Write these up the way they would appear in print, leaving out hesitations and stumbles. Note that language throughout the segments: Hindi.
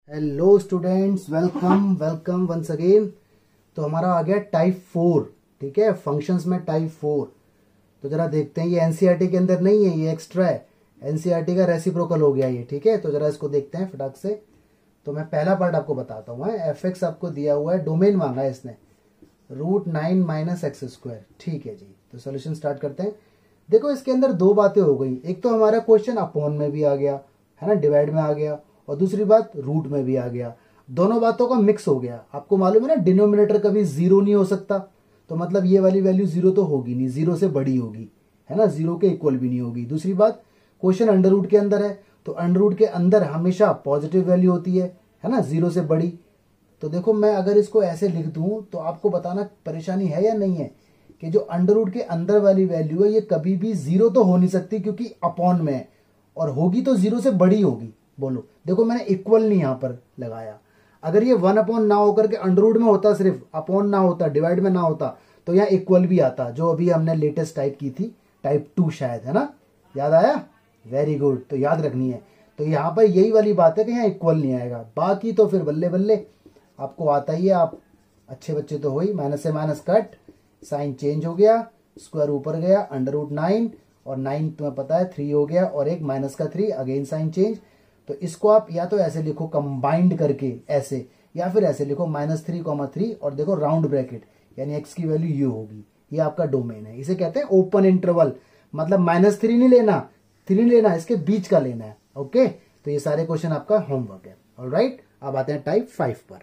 Hello students, welcome welcome once again. तो हमारा आ गया टाइप 4। ठीक है, फंक्शंस में टाइप 4। तो जरा देखते हैं, ये एनसीईआरटी के अंदर नहीं है, ये एक्स्ट्रा है। एनसीईआरटी का रेसिप्रोकल हो गया ये। ठीक है, तो जरा इसको देखते हैं फटाक से। तो मैं पहला पार्ट आपको बताता हूँ। एफ एक्स आपको दिया हुआ है, डोमेन मांगा है इसने, √9 - x²। ठीक है जी, तो सोल्यूशन स्टार्ट करते हैं। देखो इसके अंदर दो बातें हो गई। एक तो हमारा क्वेश्चन अपॉन में भी आ गया है ना, डिवाइड में आ गया, और दूसरी बात रूट में भी आ गया। दोनों बातों का मिक्स हो गया। आपको मालूम है ना, डिनोमिनेटर कभी जीरो नहीं हो सकता। तो मतलब ये वाली वैल्यू जीरो तो होगी नहीं, जीरो से बड़ी होगी, है ना, जीरो के इक्वल भी नहीं होगी। दूसरी बात, क्वेश्चन अंडर रूट के अंदर है, तो अंडर रूट के अंदर हमेशा पॉजिटिव वैल्यू होती है ना, जीरो से बड़ी। तो देखो मैं अगर इसको ऐसे लिख दूं तो आपको बताना परेशानी है या नहीं है कि जो अंडर रूट के अंदर वाली वैल्यू है ये कभी भी जीरो तो हो नहीं सकती, क्योंकि अपॉन में है, और होगी तो जीरो से बड़ी होगी। बोलो, देखो मैंने इक्वल नहीं यहां पर लगाया। अगर ये 1 ना होकर के अंडर रूट में होता, सिर्फ अपॉन ना होता, डिवाइड में ना होता, तो यहाँ इक्वल भी आता, जो अभी हमने लेटेस्ट टाइप की थी, टाइप 2 शायद, है ना। याद आया? वेरी गुड, तो याद रखनी है। तो यहाँ पर यही वाली बात है कि यहाँ इक्वल नहीं आएगा, बाकी तो फिर बल्ले बल्ले आपको आता ही है। आप अच्छे बच्चे तो हो ही। माइनस से माइनस कट, साइन चेंज हो गया, स्क्वायर ऊपर गया, अंडर√9, और 9 तुम्हें पता है 3 हो गया, और एक माइनस का 3, अगेन साइन चेंज। तो इसको आप या तो ऐसे लिखो कंबाइंड करके ऐसे, या फिर ऐसे लिखो -3, और देखो राउंड ब्रैकेट, यानी एक्स की वैल्यू ये होगी। ये आपका डोमेन है, इसे कहते हैं ओपन इंटरवल। मतलब -3 नहीं लेना, 3 नहीं लेना, इसके बीच का लेना है। ओके, तो ये सारे क्वेश्चन आपका होमवर्क है। ऑलराइट, अब आते हैं टाइप 5 पर।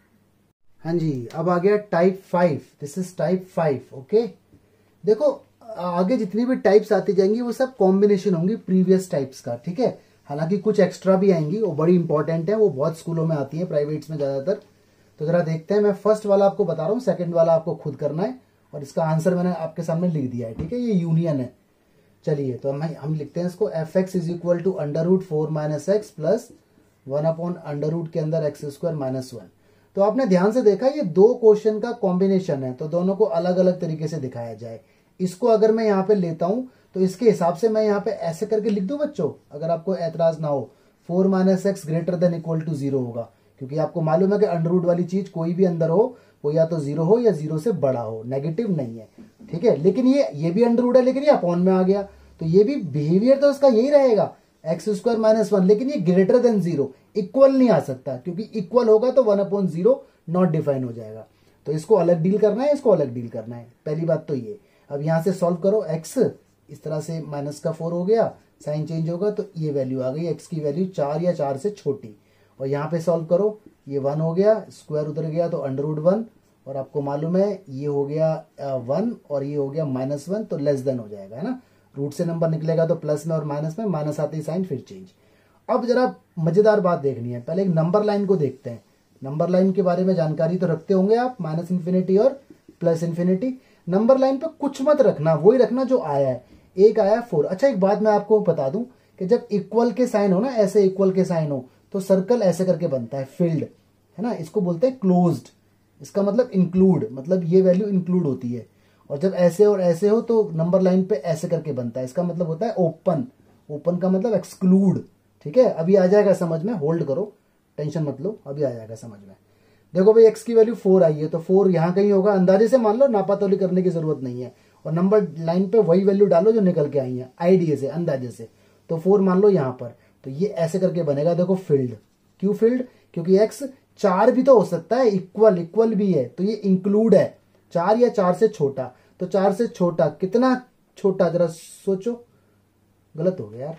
हाँ जी, अब आ गया type 5। This is type 5। Okay, देखो आगे जितनी भी टाइप्स आती जाएंगी वो सब कॉम्बिनेशन होंगी प्रीवियस टाइप्स का। ठीक है, हालांकि कुछ एक्स्ट्रा भी आएंगी, वो बड़ी इंपॉर्टेंट है, वो बहुत स्कूलों में आती है, प्राइवेट्स में ज्यादातर। तो जरा देखते हैं। मैं फर्स्ट वाला आपको बता रहा हूँ, सेकंड वाला आपको खुद करना है, और इसका आंसर मैंने आपके सामने लिख दिया है। ठीक है, ये यूनियन है। चलिए, तो हम लिखते हैं इसको, fx = √4 - x प्लस 1/√, के अंदर x² - 1। तो आपने ध्यान से देखा, ये दो क्वेश्चन का कॉम्बिनेशन है, तो दोनों को अलग अलग तरीके से दिखाया जाए। इसको अगर मैं यहाँ पे लेता हूं तो इसके हिसाब से मैं यहाँ पे ऐसे करके लिख दूं बच्चों, अगर आपको एतराज ना हो। 4 - x > 0 होगा, क्योंकि आपको मालूम है कि अंडर रूट वाली चीज कोई भी अंदर हो, वो या तो जीरो हो या जीरो से बड़ा हो, नेगेटिव नहीं है। ठीक है, लेकिन ये भी अंडर रूट है, लेकिन ये अपॉन में आ गया, तो ये भी बिहेवियर तो उसका यही रहेगा, x² - 1, लेकिन ये ग्रेटर देन 0, इक्वल नहीं आ सकता, क्योंकि इक्वल होगा तो 1/0 नॉट डिफाइन हो जाएगा। तो इसको अलग डील करना है, इसको अलग डील करना है, पहली बात तो ये। अब यहां से सॉल्व करो, x इस तरह से -4 हो गया, साइन चेंज होगा, तो ये वैल्यू आ गई, x की वैल्यू 4 या 4 से छोटी। और यहाँ पे सॉल्व करो, ये 1 हो गया, स्क्वायर उधर गया तो अंडर√1, और आपको मालूम है ये हो गया 1, और ये हो गया -1, तो लेस देन हो जाएगा, है ना। रूट से नंबर निकलेगा तो प्लस में और माइनस में, माइनस आते ही साइन फिर चेंज। अब जरा मजेदार बात देखनी है, पहले एक नंबर लाइन को देखते हैं। नंबर लाइन के बारे में जानकारी तो रखते होंगे आप, -∞ और +∞। नंबर लाइन पे कुछ मत रखना, वही रखना जो आया है। एक आया 4। अच्छा, एक बात मैं आपको बता दूं कि जब इक्वल के साइन हो ना, ऐसे इक्वल के साइन हो, तो सर्कल ऐसे करके बनता है, फिल्ड, है ना, इसको बोलते हैं क्लोज्ड। इसका मतलब इंक्लूड, मतलब ये वैल्यू इंक्लूड होती है। और जब ऐसे और ऐसे हो तो नंबर लाइन पे ऐसे करके बनता है, इसका मतलब होता है ओपन। ओपन का मतलब एक्सक्लूड। ठीक है, अभी आ जाएगा समझ में, होल्ड करो, टेंशन मत लो, अभी आ जाएगा समझ में। देखो भाई, x की वैल्यू 4 आई है, तो 4 यहां कहीं होगा, अंदाजे से मान लो, नापातोली करने की जरूरत नहीं है। और नंबर लाइन पे वही वैल्यू डालो जो निकल के आई है, आइडिया से, अंदाजे से। तो 4 मान लो यहां पर, तो ये ऐसे करके बनेगा। देखो फील्ड, क्यों फील्ड? क्योंकि x 4 भी तो हो सकता है, इक्वल भी है, तो ये इंक्लूड है। 4 या 4 से छोटा, तो 4 से छोटा कितना छोटा, जरा सोचो। गलत हो गया यार,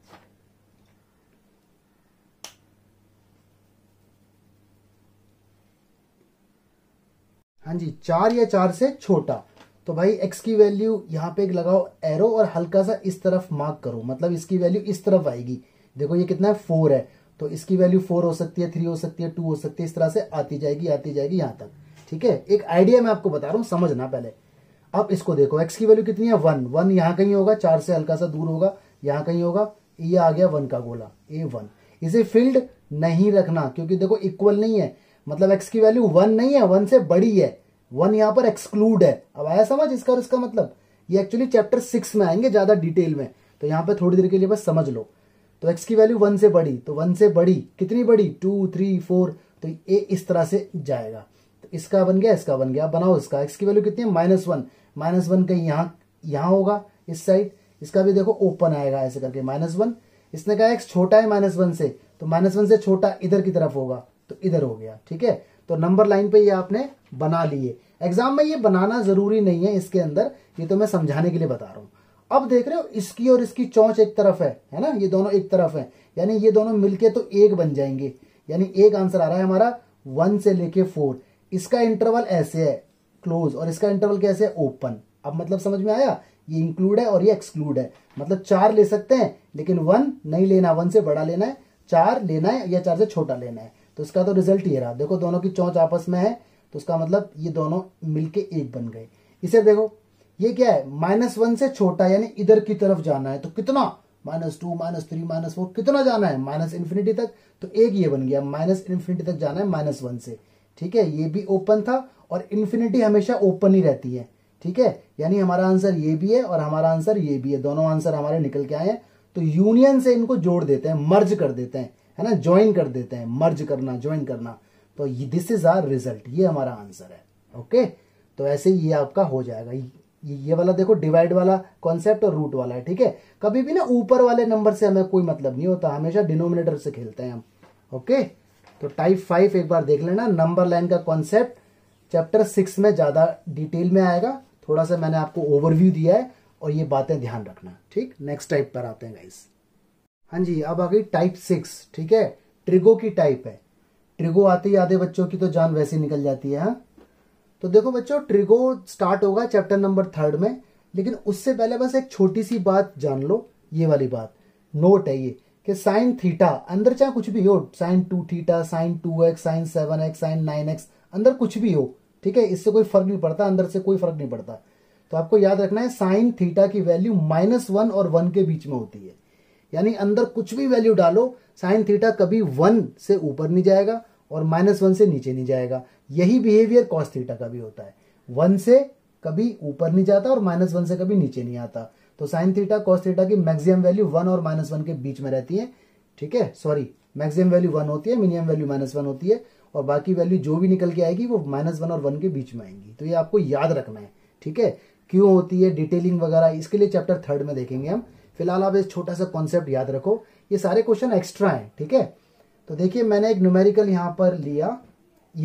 हाँ जी, 4 या 4 से छोटा। तो भाई x की वैल्यू यहाँ पे एक लगाओ एरो, और हल्का सा इस तरफ मार्क करो, मतलब इसकी वैल्यू इस तरफ आएगी। देखो ये कितना है, 4 है, तो इसकी वैल्यू 4 हो सकती है, 3 हो सकती है, 2 हो सकती है, इस तरह से आती जाएगी यहाँ तक। ठीक है, एक आइडिया मैं आपको बता रहा हूँ, समझना पहले। अब इसको देखो, x की वैल्यू कितनी है, 1 यहाँ कहीं होगा, 4 से हल्का सा दूर होगा, यहाँ कहीं होगा, ये आ गया 1 का गोला, A1। इसे फील्ड नहीं रखना, क्योंकि देखो इक्वल नहीं है, मतलब x की वैल्यू 1 नहीं है, 1 से बड़ी है। 1 यहाँ पर एक्सक्लूड है। अब आया समझ इसका और इसका मतलब? ये एक्चुअली चैप्टर 6 में आएंगे ज्यादा डिटेल में, तो यहाँ पे थोड़ी देर के लिए बस समझ लो। तो x की वैल्यू 1 से बड़ी, तो 1 से बड़ी कितनी बड़ी, 2 3 4, तो ये इस तरह से जाएगा। तो इसका बन गया, इसका बन गया। बनाओ इसका, x की वैल्यू कितनी है, -1, -1 कहीं यहाँ होगा इस साइड, इसका भी देखो ओपन आएगा ऐसे करके -1। इसने कहा x छोटा है -1 से, तो -1 से छोटा इधर की तरफ होगा, तो इधर हो गया। ठीक है, तो नंबर लाइन पे ये आपने बना लिए। एग्जाम में ये बनाना जरूरी नहीं है इसके अंदर, ये तो मैं समझाने के लिए बता रहा हूं। अब देख रहे हो इसकी और इसकी चौंच एक तरफ है ना, ये दोनों एक तरफ है, यानी ये दोनों मिलके तो एक बन जाएंगे। यानी एक आंसर आ रहा है हमारा 1 से लेके 4। इसका इंटरवल ऐसे है क्लोज, और इसका इंटरवल कैसे है, ओपन। अब मतलब समझ में आया, ये इंक्लूड है और ये एक्सक्लूड है। मतलब 4 ले सकते हैं, लेकिन 1 नहीं लेना, 1 से बड़ा लेना है, 4 लेना है या 4 से छोटा लेना है। तो इसका तो रिजल्ट ये रहा, देखो दोनों की चौंच आपस में है, तो उसका मतलब ये दोनों मिलके एक बन गए। इसे देखो, ये क्या है, -1 से छोटा, यानी इधर की तरफ जाना है, तो कितना, -2 -3 -4, कितना जाना है, -∞ तक। तो एक ये बन गया, -∞ तक जाना है -1 से। ठीक है, ये भी ओपन था, और इन्फिनिटी हमेशा ओपन ही रहती है। ठीक है, यानी हमारा आंसर ये भी है और हमारा आंसर ये भी है, दोनों आंसर हमारे निकल के आए हैं। तो यूनियन से इनको जोड़ देते हैं, मर्ज कर देते हैं, है ना, ज्वाइन कर देते हैं, मर्ज करना, ज्वाइन करना। तो दिस इज आवर रिजल्ट, ये हमारा आंसर है। ओके, तो ऐसे ये आपका हो जाएगा। ये वाला देखो डिवाइड वाला कॉन्सेप्ट और रूट वाला है। ठीक है, कभी भी ना ऊपर वाले नंबर से हमें कोई मतलब नहीं होता, हमेशा डिनोमिनेटर से खेलते हैं हम। ओके, तो टाइप 5 एक बार देख लेना, नंबर लाइन का कॉन्सेप्ट चैप्टर 6 में ज्यादा डिटेल में आएगा। थोड़ा सा मैंने आपको ओवरव्यू दिया है, और ये बातें ध्यान रखना। ठीक, नेक्स्ट टाइप पर आते हैं गाइस। हाँ जी, अब आ गई टाइप 6। ठीक है, ट्रिगो की टाइप है। ट्रिगो आते ही आधे बच्चों की तो जान वैसे ही निकल जाती है। हाँ, तो देखो बच्चों, ट्रिगो स्टार्ट होगा चैप्टर नंबर 3 में, लेकिन उससे पहले बस एक छोटी सी बात जान लो। ये वाली बात नोट है ये, कि साइन थीटा अंदर चाहे कुछ भी हो, sine 2 theta, sine 2x, sine 7x, sine 9x, अंदर कुछ भी हो। ठीक है, इससे कोई फर्क नहीं पड़ता, अंदर से कोई फर्क नहीं पड़ता। तो आपको याद रखना है, साइन थीटा की वैल्यू -1 और 1 के बीच में होती है। यानी अंदर कुछ भी वैल्यू डालो, साइन थीटा कभी 1 से ऊपर नहीं जाएगा और -1 से नीचे नहीं जाएगा। यही बिहेवियर कॉस थीटा का भी होता है, 1 से कभी ऊपर नहीं जाता और -1 से कभी नीचे नहीं आता। तो साइन थीटा कॉस थीटा की मैक्सिमम वैल्यू 1 और -1 के बीच में रहती है। ठीक है, सॉरी, मैक्सिमम वैल्यू 1 होती है, मिनिमम वैल्यू -1 होती है, और बाकी वैल्यू जो भी निकल के आएगी वो -1 और 1 के बीच में आएंगी। तो ये आपको याद रखना है। ठीक है, क्यों होती है, डिटेलिंग वगैरह, इसके लिए चैप्टर 3 में देखेंगे हम। फिलहाल आप इस छोटा सा कॉन्सेप्ट याद रखो, ये सारे क्वेश्चन एक्स्ट्रा हैं। ठीक है, तो देखिए मैंने एक न्यूमेरिकल यहाँ पर लिया, ये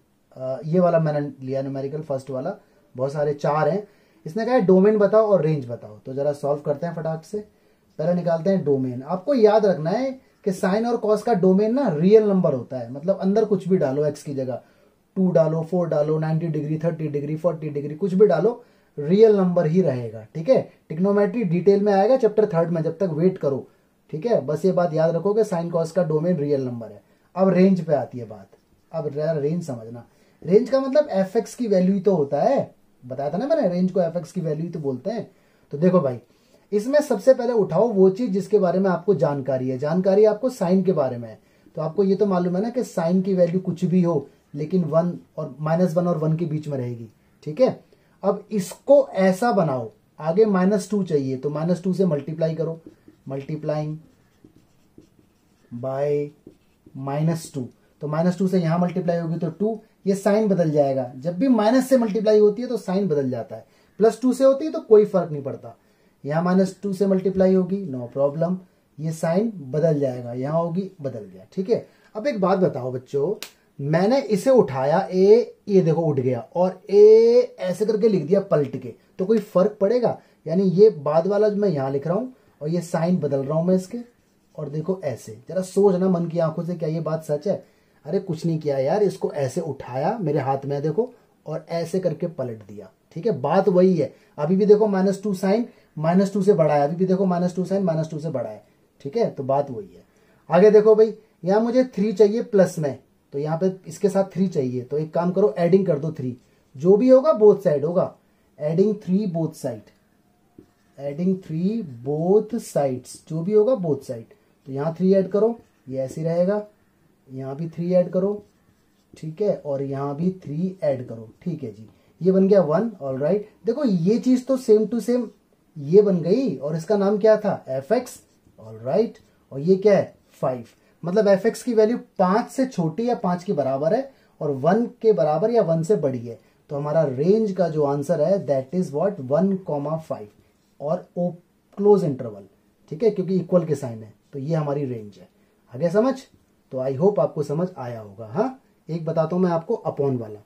वाला मैंने लिया न्यूमेरिकल, फर्स्ट वाला। बहुत सारे 4 हैं। इसने कहा है डोमेन बताओ और रेंज बताओ। तो जरा सॉल्व करते हैं फटाक से। पहले निकालते हैं डोमेन। आपको याद रखना है कि साइन और कॉस का डोमेन ना रियल नंबर होता है, मतलब अंदर कुछ भी डालो, एक्स की जगह 2 डालो, 4 डालो, 90 डिग्री, 30 डिग्री, 40 डिग्री, कुछ भी डालो, रियल नंबर ही रहेगा। ठीक है, टिग्नोमेट्री डिटेल में आएगा चैप्टर 3 में, जब तक वेट करो। ठीक है, बस ये बात याद रखो कि साइन कॉस का डोमेन रियल नंबर है। अब रेंज पे आती है बात। अब रेंज समझना, रेंज का मतलब एफ एक्स की वैल्यू ही तो होता है, बताया था ना मैंने, रेंज को एफ एक्स की वैल्यू ही तो बोलते हैं। तो देखो भाई, इसमें सबसे पहले उठाओ वो चीज जिसके बारे में आपको जानकारी है। जानकारी आपको साइन के बारे में है, तो आपको ये तो मालूम है ना कि साइन की वैल्यू कुछ भी हो, लेकिन 1 और -1 और 1 के बीच में रहेगी। ठीक है, अब इसको ऐसा बनाओ, आगे -2 चाहिए तो -2 से मल्टीप्लाई करो, मल्टीप्लाइंग बाय -2, तो -2 से यहां मल्टीप्लाई होगी तो 2, ये साइन बदल जाएगा। जब भी माइनस से मल्टीप्लाई होती है तो साइन बदल जाता है, +2 से होती है तो कोई फर्क नहीं पड़ता। यहां -2 से मल्टीप्लाई होगी, नो प्रॉब्लम, ये साइन बदल जाएगा, यहां होगी, बदल गया। ठीक है, अब एक बात बताओ बच्चों, मैंने इसे उठाया, ये देखो उठ गया, और ऐसे करके लिख दिया पलट के, तो कोई फर्क पड़ेगा? यानी ये बाद वाला जो मैं यहां लिख रहा हूं और ये साइन बदल रहा हूं मैं इसके, और देखो ऐसे, जरा सोचना मन की आंखों से, क्या ये बात सच है? अरे कुछ नहीं किया यार, इसको ऐसे उठाया मेरे हाथ में देखो, और ऐसे करके पलट दिया। ठीक है, बात वही है। अभी भी देखो -2 साइन -2 से बड़ा है, अभी भी देखो -2 साइन -2 से बड़ा है। ठीक है, तो बात वही है। आगे देखो भाई, यहां मुझे 3 चाहिए प्लस में, तो यहां पे इसके साथ 3 चाहिए, तो एक काम करो, एडिंग कर दो 3, जो भी होगा बोथ साइड होगा, adding 3 both side, adding 3 both sides, जो भी होगा बोथ साइड। तो यहां 3 ऐड करो, ये ऐसे रहेगा, यहां भी 3 ऐड करो, ठीक है, और यहां भी 3 ऐड करो। ठीक है जी, ये बन गया 1। ऑल राइट, देखो ये चीज तो सेम टू सेम ये बन गई, और इसका नाम क्या था? F x. ऑल राइट, और ये क्या है 5। मतलब एफ एक्स की वैल्यू 5 से छोटी या 5 के बराबर है और 1 के बराबर या 1 से बड़ी है। तो हमारा रेंज का जो आंसर है दैट इज व्हाट 1,5 और ओ क्लोज इंटरवल, ठीक है, क्योंकि इक्वल के साइन है। तो ये हमारी रेंज है। आगे समझ? तो आई होप आपको समझ आया होगा। हाँ, एक बताता हूं मैं आपको अपॉन वाला।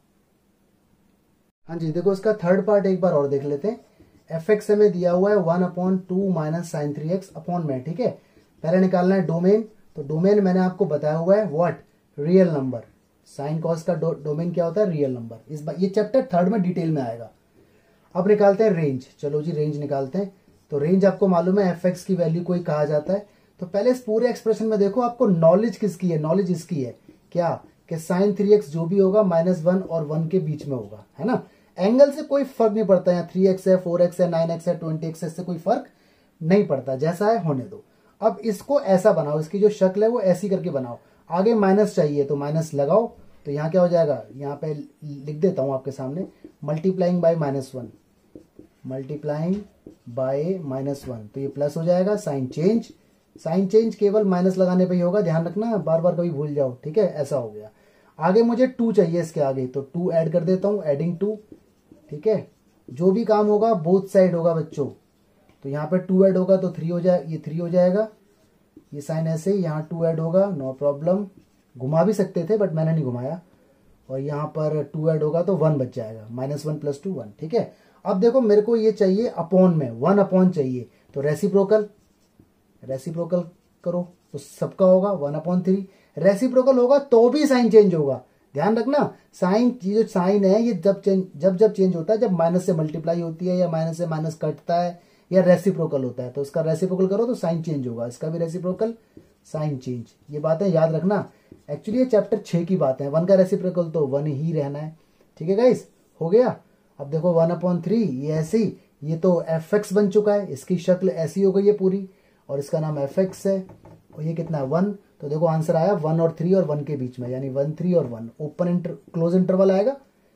हाँ जी, देखो इसका थर्ड पार्ट एक बार और देख लेते हैं। एफ एक्स हमें दिया हुआ है 1/2 माइनस साइन 3x अपॉन में, ठीक है। पहले निकालना है डोमेन। तो डोमेन मैंने आपको बताया हुआ है what real number. Sine cos का डोमेन क्या होता है रियल नंबर। इस बार ये चैप्टर थर्ड में डिटेल में आएगा। अब निकालते हैं रेंज। चलो जी रेंज निकालते हैं। तो रेंज आपको मालूम है एफ एक्स की वैल्यू को ही कहा जाता है। तो पहले इस पूरे एक्सप्रेशन में देखो आपको नॉलेज किसकी है, नॉलेज इसकी है क्या कि साइन 3x जो भी होगा -1 और 1 के बीच में होगा, है ना। एंगल से कोई फर्क नहीं पड़ता, यहाँ 3x है 4x है 9x है 20x है, इससे कोई फर्क नहीं पड़ता, जैसा है होने दो। अब इसको ऐसा बनाओ, इसकी जो शक्ल है वो ऐसी करके बनाओ। आगे माइनस चाहिए तो माइनस लगाओ। तो यहाँ क्या हो जाएगा, यहाँ पे लिख देता हूं आपके सामने, मल्टीप्लाइंग बाय -1, मल्टीप्लाइंग बाय -1, तो ये प्लस हो जाएगा। साइन चेंज, साइन चेंज केवल माइनस लगाने पे ही होगा, ध्यान रखना, बार बार कभी भूल जाओ, ठीक है। ऐसा हो गया। आगे मुझे 2 चाहिए इसके आगे, तो 2 ऐड कर देता हूं, एडिंग 2, ठीक है। जो भी काम होगा बोथ साइड होगा बच्चों। तो यहाँ पे 2 ऐड होगा तो 3 हो जाए, ये 3 हो जाएगा। ये साइन ऐसे ही, यहाँ 2 ऐड होगा, नो प्रॉब्लम। घुमा भी सकते थे बट मैंने नहीं घुमाया। और यहाँ पर 2 ऐड होगा तो 1 बच जाएगा, -1 + 2 1, ठीक है। अब देखो मेरे को ये चाहिए अपॉन में, 1 अपॉन चाहिए, तो रेसिप्रोकल, रेसिप्रोकल करो तो सबका होगा 1/3। रेसिप्रोकल होगा तो भी साइन चेंज होगा, ध्यान रखना। साइन, ये जो साइन है ये जब चेंज होता है, जब माइनस से मल्टीप्लाई होती है या माइनस से माइनस कटता है या रेसिप्रोकल होता है। तो इसका रेसिप्रोकल करो तो साइन चेंज होगा, इसका भी रेसिप्रोकल, साइन चेंज। ये बातें याद रखना। एक्चुअली ये चैप्टर 6 की बात है। 1 का रेसिप्रोकल तो 1 ही रहना है, ठीक है गाइस, हो गया। अब देखो 1/3 ये ऐसी, ये तो एफ एक्स बन चुका है, इसकी शक्ल ऐसी हो गई है पूरी, और इसका नाम एफ एक्स है। और ये कितना है 1। तो देखो आंसर आया 1 और 3 और 1 के बीच में, यानी 1 3 और 1 ओपन क्लोज इंटरवल आएगा।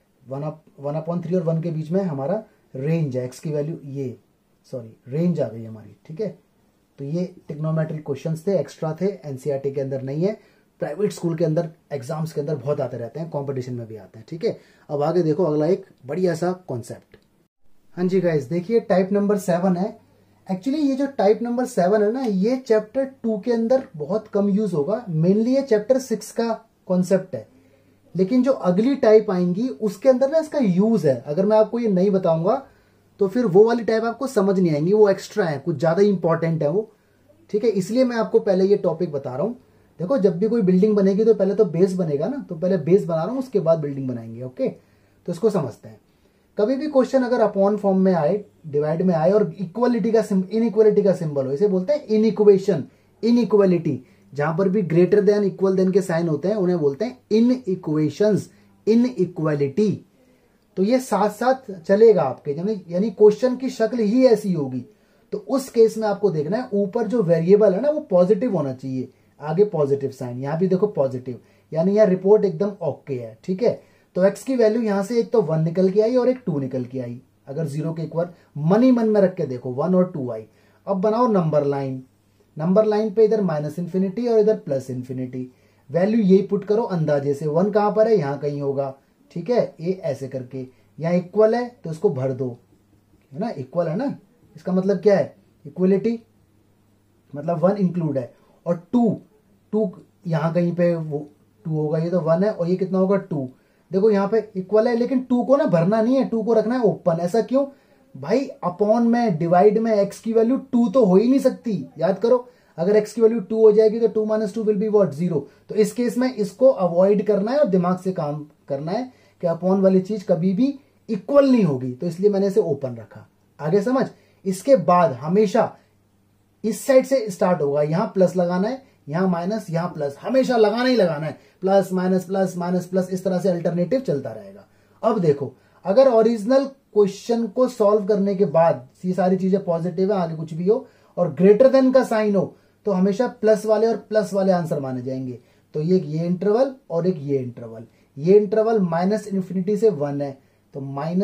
1/3 और 1 के बीच में हमारा रेंज है, एक्स की वैल्यू ये, सॉरी रेंज आ गई हमारी, ठीक है। तो ये ट्रिग्नोमेट्रिक क्वेश्चंस थे, एक्स्ट्रा थे, एनसीईआरटी के अंदर नहीं है। प्राइवेट स्कूल के अंदर एग्जाम्स के अंदर बहुत आते रहते हैं, कंपटीशन में भी आते हैं, ठीक है। अब आगे देखो अगला एक बढ़िया सा कॉन्सेप्ट। हाँ जी गाइस, देखिए टाइप नंबर 7 है। एक्चुअली ये जो टाइप नंबर 7 है ना, ये चैप्टर 2 के अंदर बहुत कम यूज होगा, मेनली ये चैप्टर 6 का कॉन्सेप्ट है। लेकिन जो अगली टाइप आएंगी उसके अंदर ना इसका यूज है। अगर मैं आपको ये नहीं बताऊंगा तो फिर वो वाली टाइप आपको समझ नहीं आएंगी, वो एक्स्ट्रा है, कुछ ज्यादा इंपॉर्टेंट है वो, ठीक है। इसलिए मैं आपको पहले ये टॉपिक बता रहा हूं। देखो जब भी कोई बिल्डिंग बनेगी तो पहले तो बेस बनेगा ना, तो पहले बेस बना रहा हूं, उसके बाद बिल्डिंग बनाएंगे, ओके। तो इसको समझते हैं। कभी भी क्वेश्चन अगर अपॉन फॉर्म में आए, डिवाइड में आए और इक्वलिटी का इनइक्वलिटी का सिंबल हो, इसे बोलते हैं इनइक्वेशन, इनइक्वलिटी। जहां पर भी ग्रेटर देन इक्वल देन के साइन होते हैं उन्हें बोलते हैं इनइक्वेशंस, इनइक्वलिटी। तो ये साथ साथ चलेगा आपके, यानी क्वेश्चन की शक्ल ही ऐसी होगी। तो उस केस में आपको देखना है ऊपर जो वेरिएबल है ना वो पॉजिटिव होना चाहिए, आगे पॉजिटिव साइन। यहां भी देखो पॉजिटिव, यानी यहां रिपोर्ट एकदम ओके है, ठीक है। तो x की वैल्यू यहां से एक तो 1 निकल के आई और एक 2 निकल के आई। अगर 0 के इक्वल मन ही मन में रख के देखो 1 और 2 आई। अब बनाओ नंबर लाइन, नंबर लाइन पे इधर -∞ और इधर +∞। वैल्यू यही पुट करो अंदाजे से, 1 कहां पर है, यहां कहीं होगा, ठीक है। ये ऐसे करके यहां इक्वल है तो इसको भर दो, है ना, इक्वल है ना, इसका मतलब क्या है इक्वलिटी, मतलब 1 इंक्लूड है। और 2 यहां कहीं पे वो 2 होगा, ये तो 1 है और ये कितना होगा 2। देखो यहाँ पे इक्वल है लेकिन 2 को ना भरना नहीं है, 2 को रखना है ओपन। ऐसा क्यों भाई, अपॉन में डिवाइड में x की वैल्यू 2 तो हो ही नहीं सकती, याद करो। अगर x की वैल्यू 2 हो जाएगी तो 2 - 2 विल बी व्हाट 0। तो इस केस में इसको अवॉइड करना है और दिमाग से काम करना है कि अपॉन वाली चीज कभी भी इक्वल नहीं होगी, तो इसलिए मैंने इसे ओपन रखा। आगे समझ। इसके बाद हमेशा इस साइड से स्टार्ट होगा, यहां प्लस लगाना है, यहां माइनस, यहां प्लस, हमेशा लगाना ही लगाना है, plus minus plus minus plus, इस तरह से अल्टरनेटिव चलता रहेगा। अब देखो अगर ओरिजिनल क्वेश्चन को सॉल्व करने के बाद ये सारी चीजें पॉजिटिव है, आगे कुछ भी हो और ग्रेटर देन का साइन हो तो हमेशा प्लस वाले और प्लस वाले आंसर माने जाएंगे। तो ये इंटरवल और एक ये इंटरवल, ये इंटरवल -∞ से 1 है, तो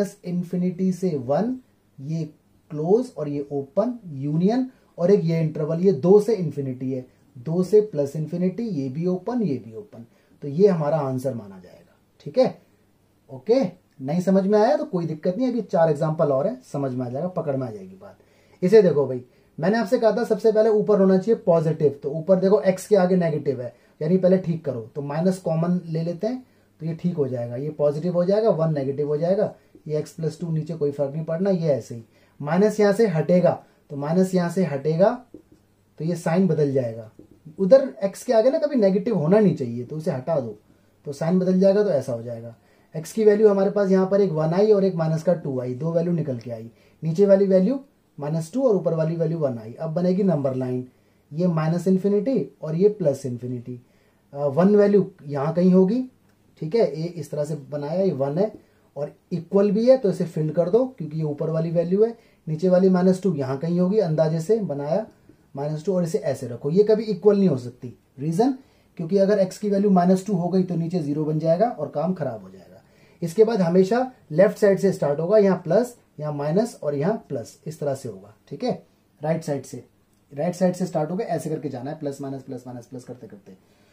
-∞ से 1, ये क्लोज और ये ओपन यूनियन, और एक ये इंटरवल ये 2 से इंफिनिटी है, 2 से प्लस इन्फिनिटी, ये भी ओपन ये भी ओपन, तो ये हमारा आंसर माना जाएगा। ठीक है, ओके। नहीं समझ में आया तो कोई दिक्कत नहीं, अभी 4 एग्जांपल और है, समझ में आ जाएगा, पकड़ में आ जाएगी बात। इसे देखो भाई, मैंने आपसे कहा था सबसे पहले ऊपर होना चाहिए पॉजिटिव, तो ऊपर देखो x के आगे नेगेटिव है, यानी पहले ठीक करो, तो माइनस कॉमन ले लेते हैं तो ये ठीक हो जाएगा, ये पॉजिटिव हो जाएगा, 1 नेगेटिव हो जाएगा, ये x + 2 नीचे कोई फर्क नहीं पड़ना, ये ऐसे ही। माइनस यहां से हटेगा, तो माइनस यहां से हटेगा तो ये साइन बदल जाएगा, उधर x के आगे ना कभी नेगेटिव होना नहीं चाहिए, तो उसे हटा दो तो साइन बदल जाएगा, तो ऐसा हो जाएगा। x की वैल्यू हमारे पास यहाँ पर एक 1 आई और एक माइनस का 2 आई, दो वैल्यू निकल के आई, नीचे वाली वैल्यू -2 और ऊपर वाली वैल्यू 1 आई। अब बनेगी नंबर लाइन, ये -इन्फिनिटी और ये प्लस इन्फिनिटी, 1 वैल्यू यहाँ कहीं होगी। ठीक है, ये इस तरह से बनाया, ये 1 है और इक्वल भी है, तो इसे फिल कर दो क्योंकि ये ऊपर वाली वैल्यू है। नीचे वाली -2 यहाँ कहीं होगी, अंदाजे से बनाया -2, और इसे ऐसे रखो, ये कभी इक्वल नहीं हो सकती। रीजन, क्योंकि अगर x की वैल्यू -2 हो गई तो नीचे 0 बन जाएगा और काम खराब हो जाएगा। इसके बाद हमेशा लेफ्ट साइड से स्टार्ट होगा, यहाँ प्लस, यहाँ माइनस और यहाँ प्लस, इस तरह से होगा। ठीक है, राइट साइड से स्टार्ट होगा, ऐसे करके जाना है, plus minus plus minus plus करते करते।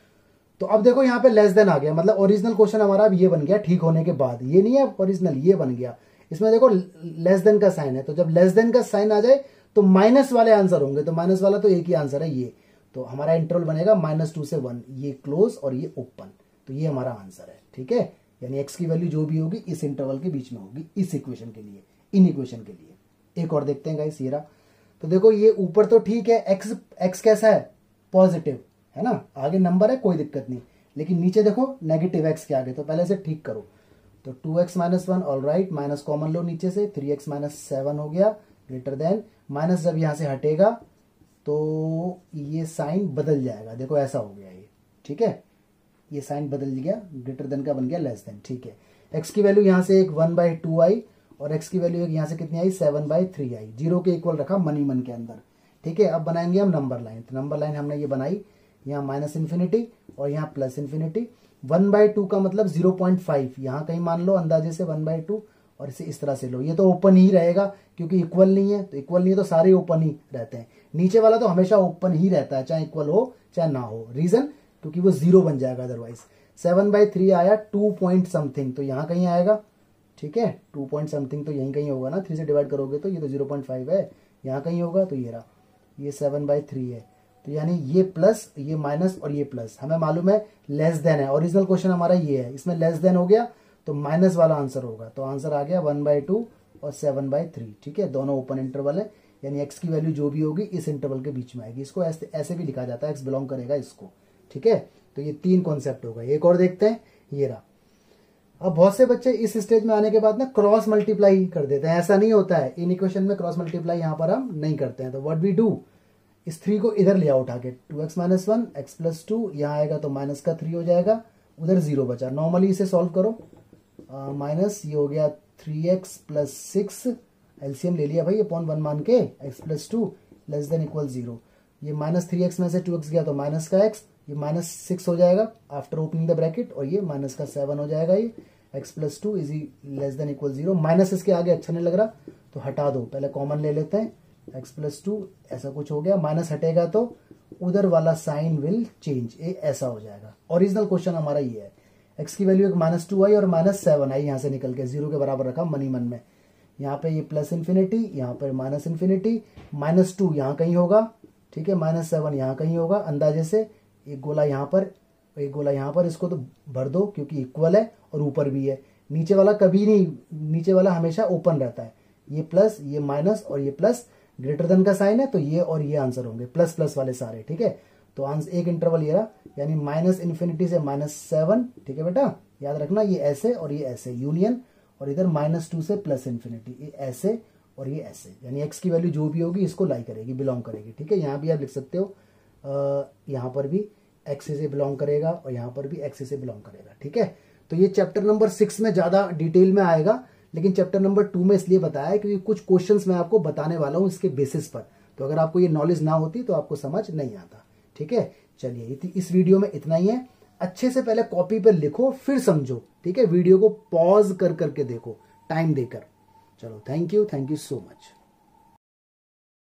तो अब देखो यहाँ पे लेस देन आ गया, मतलब ओरिजिनल क्वेश्चन हमारा अब ये बन गया ठीक होने के बाद, ये नहीं है ओरिजिनल, ये बन गया। इसमें देखो लेस देन का साइन है, तो जब लेस देन का साइन आ जाए तो माइनस वाले आंसर होंगे, तो माइनस वाला तो एक ही आंसर है ये, तो हमारा इंटरवल बनेगा -2 से 1, ये क्लोज और ये ओपन, तो ये हमारा आंसर है। ठीक है, यानी x की वैल्यू जो भी होगी इस इंटरवल के बीच में होगी, इस इक्वेशन के लिए, इन इक्वेशन के लिए। एक और देखते हैं गाइस, ये रहा। तो देखो ये ऊपर तो ठीक है, x कैसा है, पॉजिटिव है ना, आगे नंबर है कोई दिक्कत नहीं, लेकिन नीचे देखो नेगेटिव x के आगे, तो पहले से ठीक करो। तो 2x - 1 all right, minus common लो नीचे से, 3x - 7 हो गया, ग्रेटर देन, माइनस जब यहां से हटेगा तो ये साइन बदल जाएगा, देखो ऐसा हो गया ये। ठीक है, ये साइन बदल गया, ग्रेटर देन का बन गया लेस देन। ठीक है, x की वैल्यू यहां से एक 1/2 आई और x की वैल्यू एक यहां से कितनी आई, 7/3 आई, 0 के इक्वल रखा मन के अंदर। ठीक है, अब बनाएंगे हम नंबर लाइन, तो नंबर लाइन हमने ये बनाई, यहाँ -इन्फिनिटी और यहाँ प्लस इन्फिनिटी, 1/2 का मतलब 0.5, यहाँ कहीं मान लो अंदाजे से 1/2, और इसे इस तरह से लो, ये तो ओपन ही रहेगा क्योंकि इक्वल नहीं है, तो इक्वल नहीं है तो सारे ओपन ही रहते हैं, नीचे वाला तो हमेशा ओपन ही रहता है, चाहे इक्वल हो चाहे ना हो। रीजन, क्योंकि वो 0 बन जाएगा अदरवाइज। 7/3 आया 2 पॉइंट समथिंग, तो यहाँ कहीं आएगा। ठीक है, 2 पॉइंट समथिंग तो यहीं कहीं होगा ना, 3 से डिवाइड करोगे तो ये तो 0.5 है, यहाँ कहीं होगा, तो ये रहा, ये 7/3 है, तो यानी ये प्लस ये माइनस और ये प्लस, हमें मालूम है लेस देन है, ओरिजिनल क्वेश्चन हमारा ये है, इसमें लेस देन हो गया तो माइनस वाला आंसर होगा, तो आंसर आ गया 1/2 और 7/3। ठीक है, दोनों ओपन इंटरवल है, यानी x की वैल्यू जो भी होगी इस इंटरवल के बीच में आएगी, इसको ऐसे भी लिखा जाता है, x बिलोंग करेगा इसको। ठीक है, तो ये 3 कॉन्सेप्ट हो गए। एक और देखते हैं, ये रहा। अब बहुत से बच्चे इस स्टेज में आने के बाद ना क्रॉस मल्टीप्लाई कर देते हैं, ऐसा नहीं होता है, इन इक्वेशन में क्रॉस मल्टीप्लाई यहाँ पर हम नहीं करते हैं। तो व्हाट वी डू, इस 3 को इधर ले आओ उठा के, 2x - 1 x + 2, यहाँ आएगा तो माइनस का 3 हो जाएगा, उधर 0 बचा। नॉर्मली इसे सॉल्व करो, माइनस ये हो गया 3x + 6, एलसीएम ले लिया भाई अपॉन 1 मान के, x + 2 लेस देन इक्वल 0, ये -3x में से 2x गया तो माइनस का x, ये -6 हो जाएगा आफ्टर ओपनिंग द ब्रैकेट, और ये माइनस का 7 हो जाएगा, ये x + 2 is less than equal 0। Minus इसके आगे अच्छा नहीं लग रहा तो हटा दो, पहले कॉमन ले लेते हैं, x + 2 ऐसा कुछ हो गया, माइनस हटेगा तो उधर वाला साइन विल चेंज, ये ऐसा हो जाएगा। ओरिजिनल क्वेश्चन हमारा ये है, x की वैल्यू एक -2 आई और -7 आई, यहाँ से निकल के 0 के बराबर रखा मन ही मन में, यहाँ पे ये प्लस इन्फिनिटी, यहाँ पर माइनस इन्फिनिटी, -2 यहाँ कहीं होगा। ठीक है, -7 यहाँ कहीं होगा, अंदाजे से एक गोला यहाँ पर, एक गोला यहाँ पर, इसको तो भर दो क्योंकि इक्वल है और ऊपर भी है। नीचे वाला कभी नहीं, नीचे वाला हमेशा ओपन रहता है, ये प्लस ये माइनस और ये प्लस, ग्रेटर देन का साइन है तो ये और ये आंसर होंगे, प्लस प्लस वाले सारे। ठीक है, तो आंसर एक इंटरवल ये रहा, यानी -इन्फिनिटी से -7। ठीक है बेटा, याद रखना ये ऐसे और ये ऐसे यूनियन, और इधर -2 से प्लस इन्फिनिटी, ये ऐसे और ये ऐसे, यानी x की वैल्यू जो भी होगी इसको लाई करेगी, बिलोंग करेगी। ठीक है, यहाँ भी आप लिख सकते हो, यहाँ पर भी x से बिलोंग करेगा और यहाँ पर भी x से बिलोंग करेगा। ठीक है, तो ये चैप्टर नंबर 6 में ज्यादा डिटेल में आएगा, लेकिन चैप्टर नंबर 2 में इसलिए बताया क्योंकि कुछ क्वेश्चंस मैं आपको बताने वाला हूँ इसके बेसिस पर, तो अगर आपको ये नॉलेज ना होती तो आपको समझ नहीं आता। ठीक है, चलिए इस वीडियो में इतना ही है, अच्छे से पहले कॉपी पर लिखो फिर समझो। ठीक है, वीडियो को पॉज कर करके देखो, टाइम देकर। चलो, थैंक यू सो मच।